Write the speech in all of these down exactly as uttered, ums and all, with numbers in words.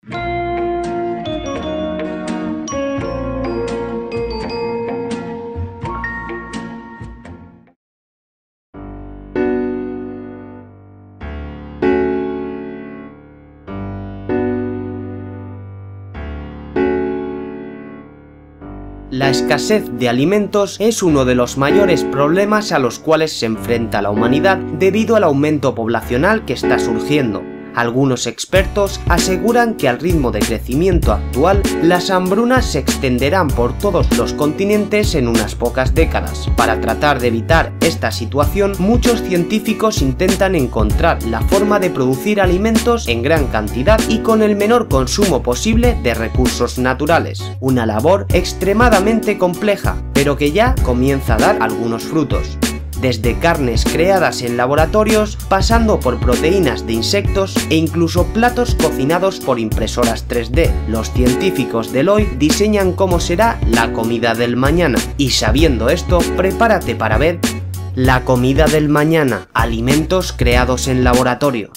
La escasez de alimentos es uno de los mayores problemas a los cuales se enfrenta la humanidad debido al aumento poblacional que está surgiendo. Algunos expertos aseguran que al ritmo de crecimiento actual, las hambrunas se extenderán por todos los continentes en unas pocas décadas. Para tratar de evitar esta situación, muchos científicos intentan encontrar la forma de producir alimentos en gran cantidad y con el menor consumo posible de recursos naturales. Una labor extremadamente compleja, pero que ya comienza a dar algunos frutos. Desde carnes creadas en laboratorios, pasando por proteínas de insectos e incluso platos cocinados por impresoras tres D. Los científicos del hoy diseñan cómo será la comida del mañana. Y sabiendo esto, prepárate para ver la comida del mañana, alimentos creados en laboratorio.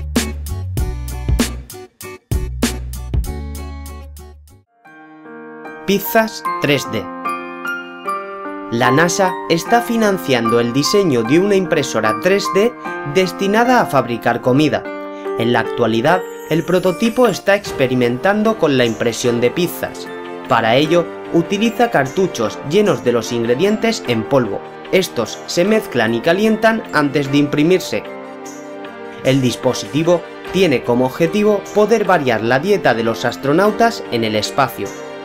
Pizzas tres D. La NASA está financiando el diseño de una impresora tres D destinada a fabricar comida. En la actualidad, el prototipo está experimentando con la impresión de pizzas. Para ello, utiliza cartuchos llenos de los ingredientes en polvo. Estos se mezclan y calientan antes de imprimirse. El dispositivo tiene como objetivo poder variar la dieta de los astronautas en el espacio.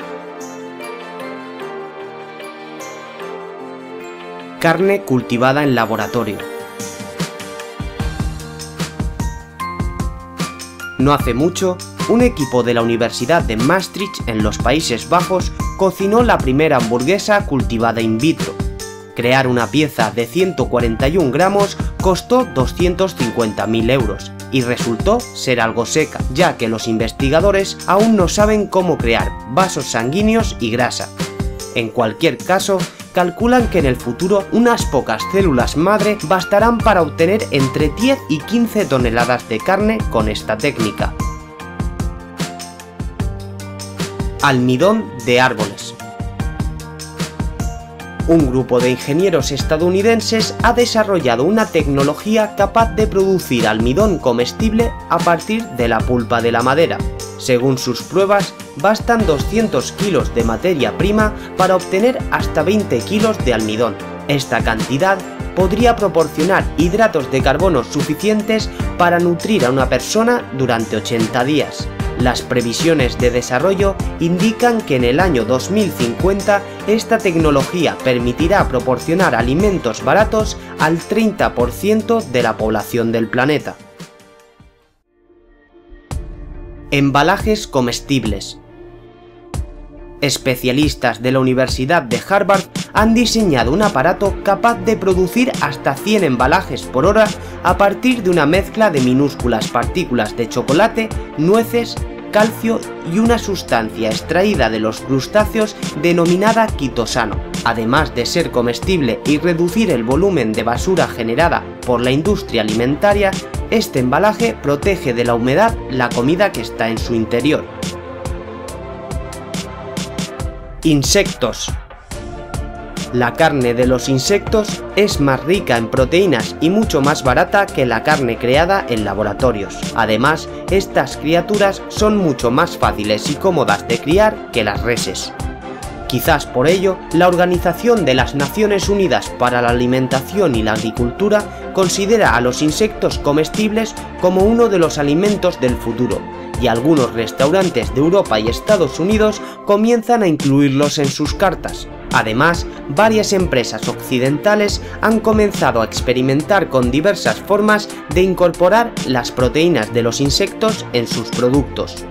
Carne cultivada en laboratorio. No hace mucho, un equipo de la Universidad de Maastricht en los Países Bajos cocinó la primera hamburguesa cultivada in vitro. Crear una pieza de ciento cuarenta y un gramos costó doscientos cincuenta mil euros y resultó ser algo seca, ya que los investigadores aún no saben cómo crear vasos sanguíneos y grasa. En cualquier caso, calculan que en el futuro unas pocas células madre bastarán para obtener entre diez y quince toneladas de carne con esta técnica. Almidón de árboles. Un grupo de ingenieros estadounidenses ha desarrollado una tecnología capaz de producir almidón comestible a partir de la pulpa de la madera. Según sus pruebas, bastan doscientos kilos de materia prima para obtener hasta veinte kilos de almidón. Esta cantidad podría proporcionar hidratos de carbono suficientes para nutrir a una persona durante ochenta días. Las previsiones de desarrollo indican que en el año dos mil cincuenta esta tecnología permitirá proporcionar alimentos baratos al treinta por ciento de la población del planeta. Embalajes comestibles. Especialistas de la Universidad de Harvard han diseñado un aparato capaz de producir hasta cien embalajes por hora a partir de una mezcla de minúsculas partículas de chocolate, nueces, calcio y una sustancia extraída de los crustáceos denominada quitosano. Además de ser comestible y reducir el volumen de basura generada por la industria alimentaria, este embalaje protege de la humedad la comida que está en su interior. Insectos. La carne de los insectos es más rica en proteínas y mucho más barata que la carne creada en laboratorios. Además, estas criaturas son mucho más fáciles y cómodas de criar que las reses. Quizás por ello, la Organización de las Naciones Unidas para la Alimentación y la Agricultura considera a los insectos comestibles como uno de los alimentos del futuro, y algunos restaurantes de Europa y Estados Unidos comienzan a incluirlos en sus cartas. Además, varias empresas occidentales han comenzado a experimentar con diversas formas de incorporar las proteínas de los insectos en sus productos.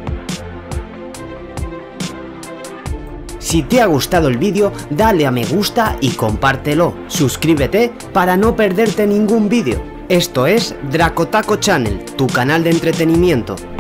Si te ha gustado el vídeo, dale a me gusta y compártelo. Suscríbete para no perderte ningún vídeo. Esto es Dracotaco Channel, tu canal de entretenimiento.